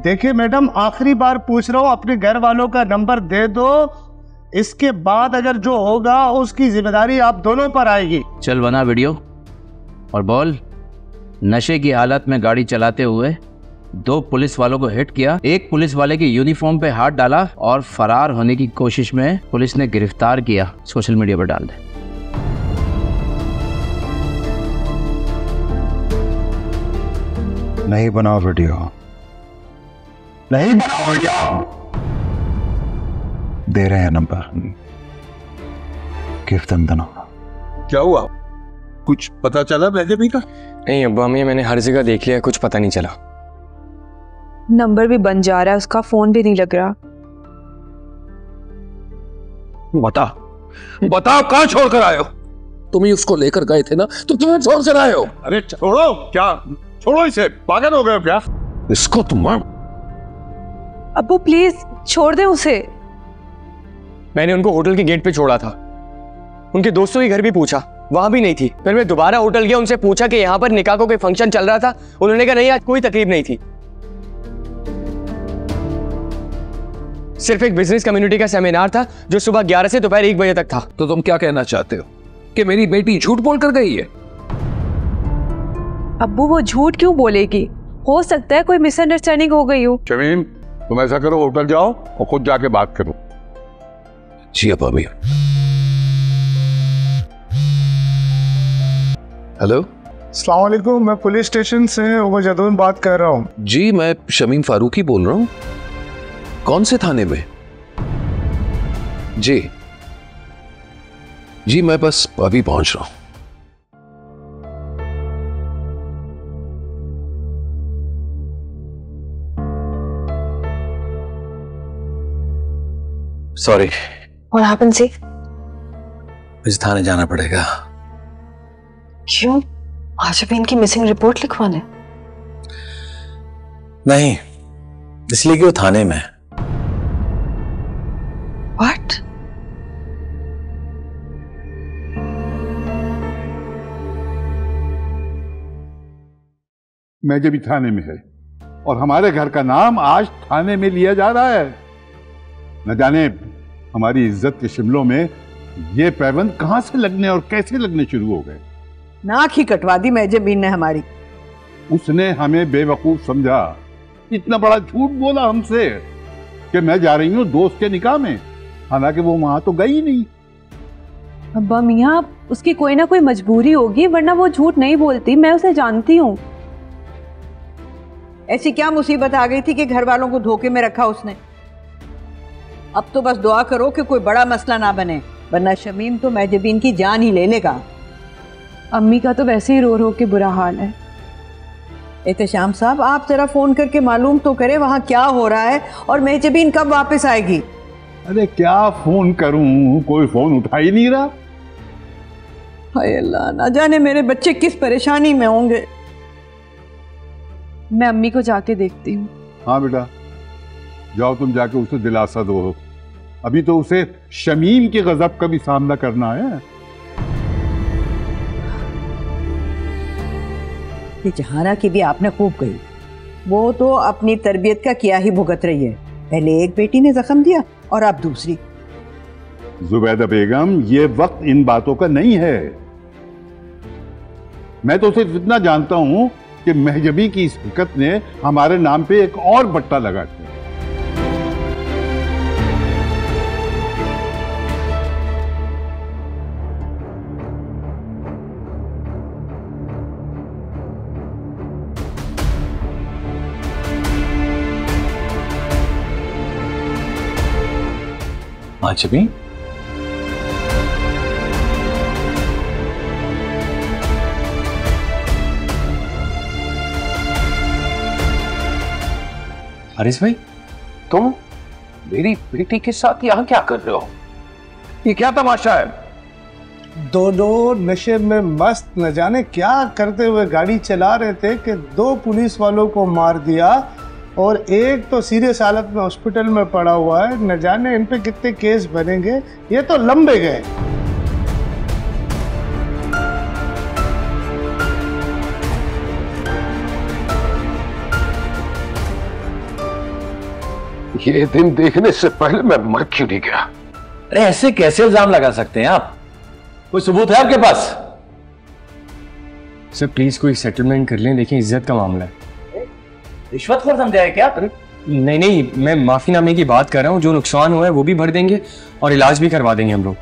देखिए मैडम, आखिरी बार पूछ रहा हूँ, अपने घर वालों का नंबर दे दो। इसके बाद अगर जो होगा उसकी जिम्मेदारी आप दोनों पर आएगी। चल बना वीडियो और बोल, नशे की हालत में गाड़ी चलाते हुए 2 पुलिस वालों को हिट किया, 1 पुलिस वाले की यूनिफॉर्म पे हाथ डाला और फरार होने की कोशिश में पुलिस ने गिरफ्तार किया। सोशल मीडिया पर डाल दे। नहीं बनाओ वीडियो, नहीं बनाओ वीडियो। दे रहे हैं number, give them the number. क्या हुआ, कुछ पता चला मेहजबी का? नहीं अब्बा अम्मी, मैंने हर जगह देख लिया, कुछ पता नहीं चला। नंबर भी बन जा रहा है, उसका फोन भी नहीं लग रहा। बताओ कहां छोड़ कर आए हो? तुम ही उसको लेकर गए थे ना, तो तुम्हें छोड़ कर आए हो? अरे छोड़ो, क्या छोड़ो इसे, पागल हो गए हो क्या? इसको तुम अब्बू प्लीज छोड़ दे उसे। मैंने उनको होटल के गेट पे छोड़ा था, उनके दोस्तों के घर भी पूछा, वहां भी नहीं थी। फिर मैं दोबारा होटल गया, उनसे पूछा कि यहाँ पर निकाह को कोई फंक्शन चल रहा था। उन्होंने कहा नहीं, आज कोई तकलीफ नहीं थी, सिर्फ एक बिजनेस कम्युनिटी का सेमिनार था जो सुबह 11 से दोपहर 1 बजे तक था। तो तुम क्या कहना चाहते हो कि मेरी बेटी झूठ बोल कर गई है? अब्बू वो झूठ क्यों बोलेगी? हो सकता है कोई मिसअंडरस्टैंडिंग हो गई हो। शमीम, तुम ऐसा करो, होटल जाओ और खुद जाके बात करो। जी अब अभी। हेलो, अस्सलाम वालेकुम, मैं पुलिस स्टेशन से उमर जदून बात कर रहा हूँ। जी मैं शमीम फारूकी बोल रहा हूँ। कौन से थाने में? जी जी मैं बस अभी पहुंच रहा हूं। सॉरी। What happened, see? मुझे थाने जाना पड़ेगा। क्यों? आज अभी इनकी मिसिंग रिपोर्ट लिखवाने? नहीं, इसलिए कि वो थाने में है। What? मैं जब थाने में है और हमारे घर का नाम आज थाने में लिया जा रहा है। न जाने हमारी इज्जत के शिमलों में ये पैबंद कहां से लगने और कैसे लगने शुरू हो गए। नाक ही कटवा दी मेहजबीन ने हमारी। उसने हमें बेवकूफ समझा, इतना बड़ा झूठ बोला हमसे कि मैं जा रही हूं दोस्त के निकाह में, हालांकि वो वहां तो गई नहीं। अब्बा मियाँ, उसकी कोई ना कोई मजबूरी होगी, वरना वो झूठ नहीं बोलती, मैं उसे जानती हूँ। ऐसी क्या मुसीबत आ गई थी कि घर वालों को धोखे में रखा उसने? अब तो बस दुआ करो कि कोई बड़ा मसला ना बने, वरना शमीम तो मेहजबीन की जान ही ले लेगा। अम्मी का तो वैसे ही रो रो के बुरा हाल है। एहतशाम साहब, आप जरा फोन करके मालूम तो करें वहां क्या हो रहा है और मेहजबीन कब वापस आएगी। अरे क्या फोन करूं, कोई फोन उठा ही नहीं रहा। हाय अल्लाह, ना जाने मेरे बच्चे किस परेशानी में होंगे। मैं अम्मी को जाके देखती हूँ। हाँ बेटा, जाओ तुम जाके उसे दिलासा दो। अभी तो उसे शमीम के गजब का भी सामना करना है। ये जहाना की भी आपने खूब कही, वो तो अपनी तरबियत का किया ही भुगत रही है। पहले एक बेटी ने जख्म दिया और अब दूसरी। जुबैदा बेगम, ये वक्त इन बातों का नहीं है। मैं तो सिर्फ इतना जानता हूं कि महजबी की इस हरकत ने हमारे नाम पे एक और बट्टा लगा दिया। महजबी, हारिस भाई, तुम मेरी बेटी के साथ यहाँ क्या कर रहे हो? ये क्या तमाशा है? दोनों नशे में मस्त न जाने क्या करते हुए गाड़ी चला रहे थे कि 2 पुलिस वालों को मार दिया और एक तो सीरियस हालत में हॉस्पिटल में पड़ा हुआ है। न जाने इन पे कितने केस बनेंगे, ये तो लंबे गए। ये दिन देखने से पहले मैं मर क्यों नहीं गया? अरे ऐसे कैसे इल्जाम लगा सकते हैं आप? कोई सबूत है आपके पास? सर प्लीज कोई सेटलमेंट कर लें, देखिए इज्जत का मामला है। रिश्वतखोर समझा है क्या? नहीं नहीं, मैं माफीनामे की बात कर रहा हूँ, जो नुकसान हुआ है वो भी भर देंगे और इलाज भी करवा देंगे हम लोग।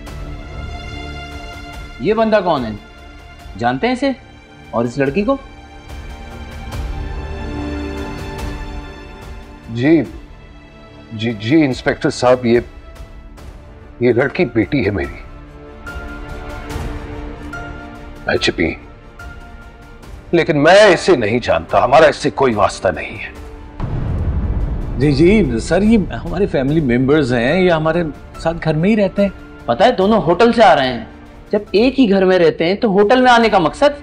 ये बंदा कौन है? जानते हैं इसे और इस लड़की को? जी जी जी इंस्पेक्टर साहब, ये लड़की बेटी है मेरी, HB, लेकिन मैं इसे नहीं जानता, हमारा इससे कोई वास्ता नहीं है। जी जी सर, ये हमारे फैमिली मेंबर्स हैं, ये हमारे साथ घर में ही रहते हैं। पता है दोनों होटल से आ रहे हैं। जब एक ही घर में रहते हैं तो होटल में आने का मकसद?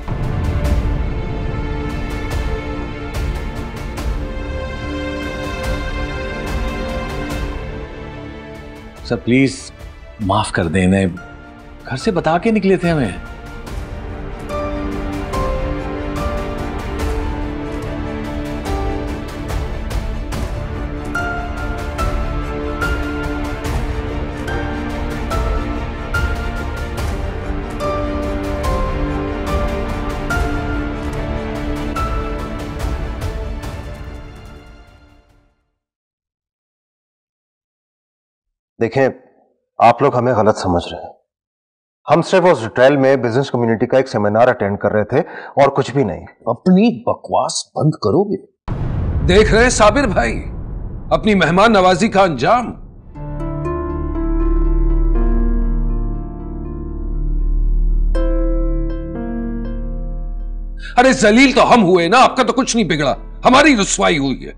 सर प्लीज माफ कर देना, घर से बता के निकले थे हमें। देखें, आप लोग हमें गलत समझ रहे हैं। हम सिर्फ उस होटल में बिजनेस कम्युनिटी का एक सेमिनार अटेंड कर रहे थे और कुछ भी नहीं। अपनी बकवास बंद करोगे? देख रहे हैं साबिर भाई अपनी मेहमान नवाजी का अंजाम। अरे जलील तो हम हुए ना, आपका तो कुछ नहीं बिगड़ा, हमारी रुसवाई हुई है।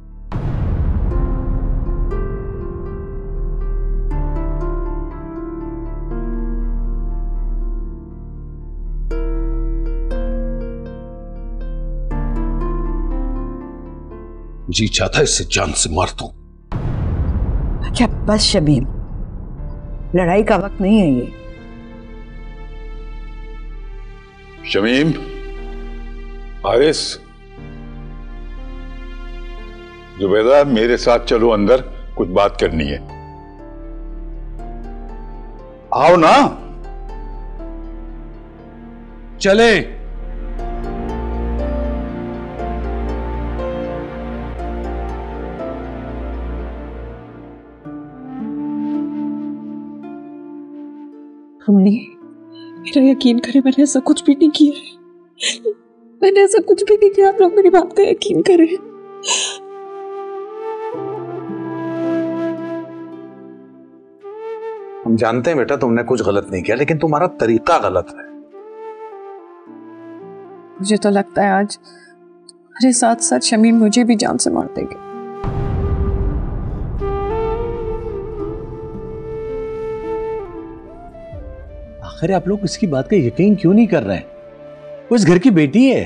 जी चाहता इससे जान से मार दूं। अच्छा बस शमीम, लड़ाई का वक्त नहीं है ये। शमीम, हारिस, जुबैदा मेरे साथ चलो, अंदर कुछ बात करनी है। आओ ना। चले। हमने, मेरा यकीन करें, मैंने ऐसा कुछ भी नहीं किया है। मैंने ऐसा कुछ भी नहीं किया, आप लोग मेरी बात का यकीन करें। हम जानते हैं बेटा तुमने कुछ गलत नहीं किया, लेकिन तुम्हारा तरीका गलत है। मुझे तो लगता है आज मेरे साथ साथ शमीम मुझे भी जान से मार देंगे। आखिर आप लोग इसकी बात का यकीन क्यों नहीं कर रहे हैं? वो इस घर की बेटी है।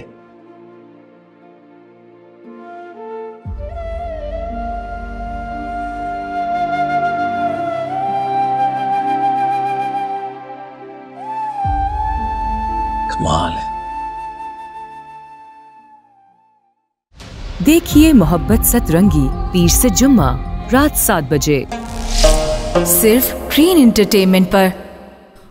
कमाल है। देखिए मोहब्बत सतरंगी पीर से जुम्मा रात 7 बजे सिर्फ ग्रीन एंटरटेनमेंट पर।